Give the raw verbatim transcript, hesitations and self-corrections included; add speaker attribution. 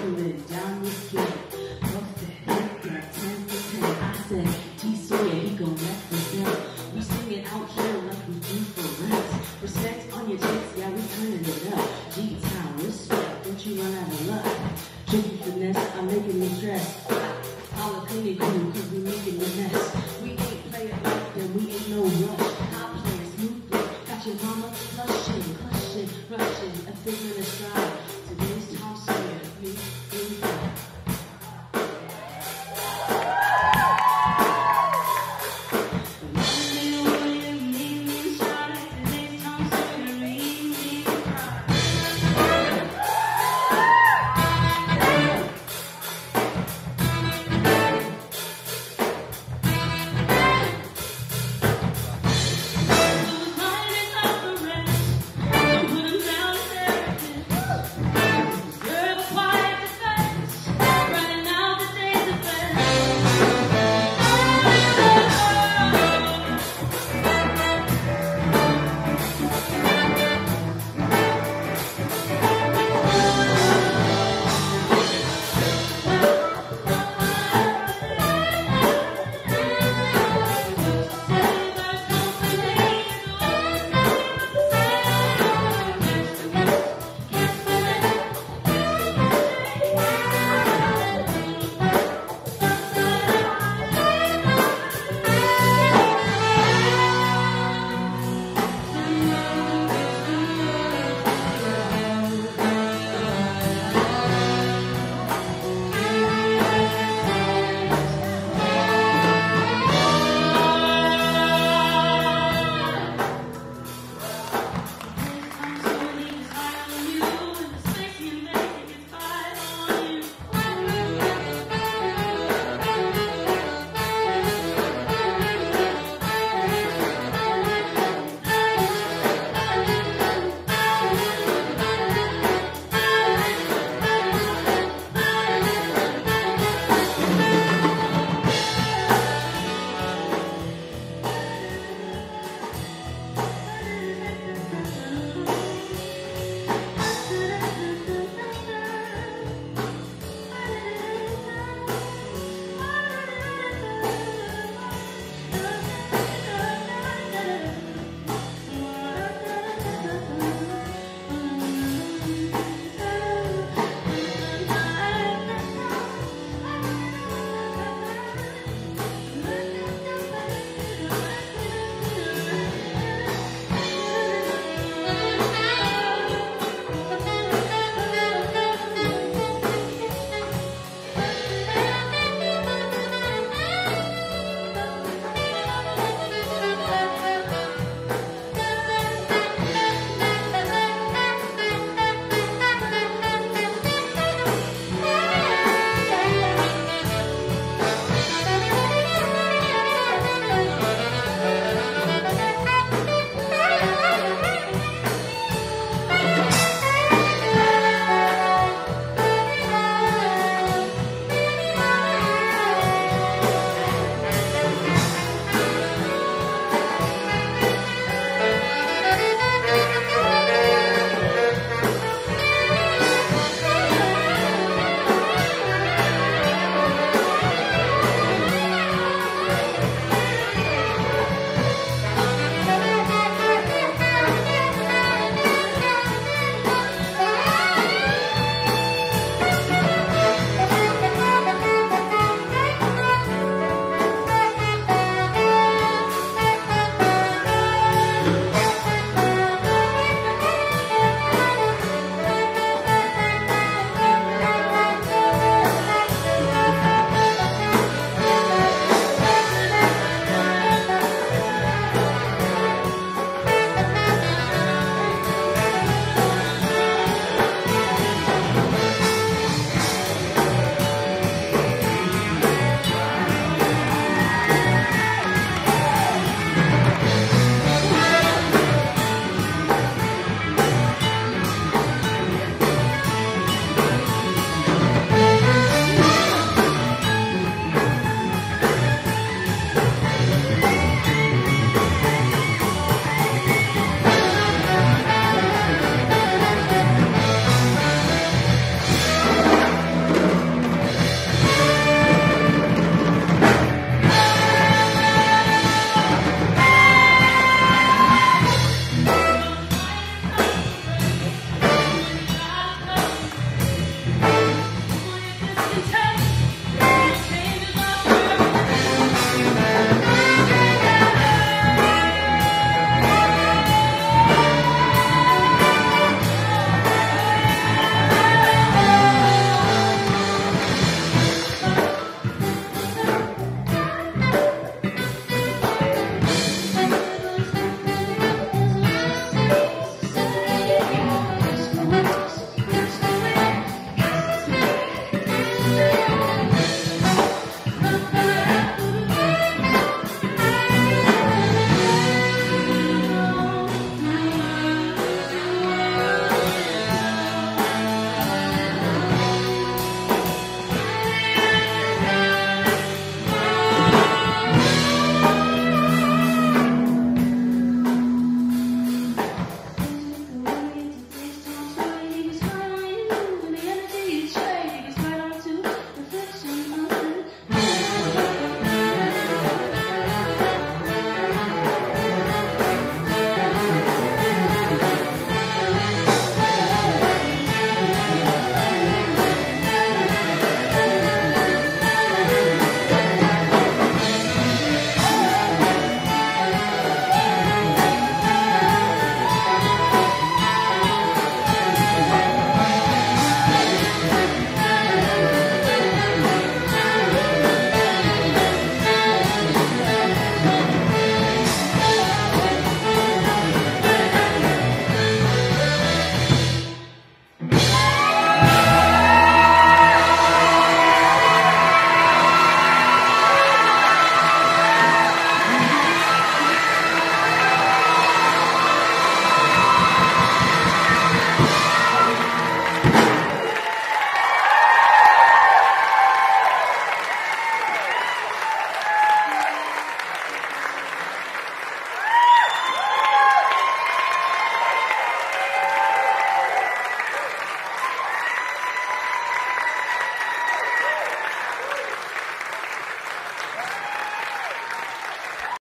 Speaker 1: trickling down your skin. What's the hit? Got ten for ten. I said, T Sawyer, he gon' represent. We sing it out here like we do for rent. Respect on your chest, yeah, we turning it up. G-Town, respect, don't you run out of luck. Tricky finesse, I'm making me stress. All a clean it cool, cause we making the mess. We ain't playing like them, we ain't no rush. I'm playing smoothly, got your mama flushing, clutching, rushing, a figment of stride. Today's